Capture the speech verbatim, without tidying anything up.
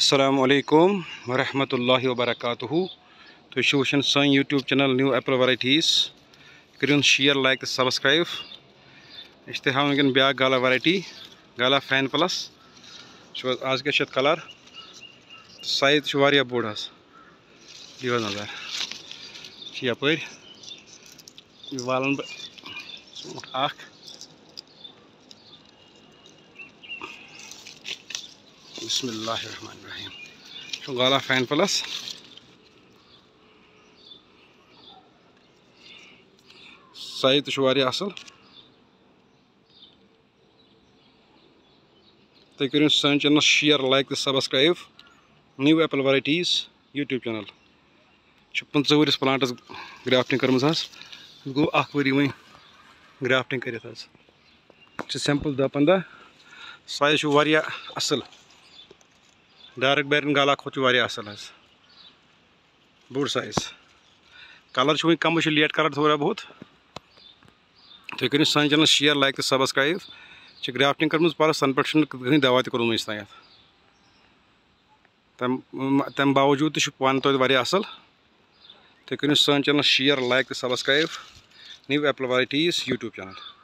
السلام علیکم ورحمۃ اللہ وبرکاتہ تُہۍ چھِو وٕچھان سٲنۍ YouTube channel new apple varieties کٔرِو شِیر لایک تہٕ سبسکرایب أسۍ چھِ تۄہہِ ہاوان وٕنکٮ۪ن بیٛاکھ گالا ویرایٹی گالا فین پلس وٕچھِو حظ آز کیٛاہ چھِ اَتھ کلر سایز چھُ واریاہ بوٚڑ حظ دِیِو حظ نظر چھِ یپٲرۍ یہِ والان بہٕ ژوٗنٛٹھ اکھ بسم اللہ الرحمن الرحیم چھُ گالا فین پلس سایز تہِ چھُ واریاہ اصل تُہۍ کٔرِو سٲنۍ چینل شِیر لایک تہٕ subscribe new apple varieties YouTube channel چھُ پٕنٛژٕ ؤرِس پلانٹس گرافٹنگ کٔرمٕژ حظ گوٚو اکھ ؤری وۄنۍ گرافٹنگ کٔرِتھ حظ چھِ سیمپل دہ پنٛدہ سایز چھُ واریاہ اصل ڈارک بیرن گالا کھۄتہٕ چھُ واریاہ اصل حظ بوٚڑ سایز کلر چھُ وۄنۍ کمٕے چھُ لیٹ کلر تھوڑا بہت تُہۍ کٔرِو سٲنۍ چینل شِیر لایک تہٕ سبسکرایب چھِ گرافٹنگ کٔرمٕژ پرس تنہٕ پٮ۪ٹھ چھُنہٕ کٕہٕنۍ دوا تہِ کوٚرمُت وٕنیُک تانٮ۪تھ تمہِ تمہِ باوجوٗد تہِ چھُ پانہٕ توتہِ واریاہ اصل تُہۍ کٔرِو سٲنۍ چینل شِیر لایک تہٕ subscribe new apple varieties YouTube channel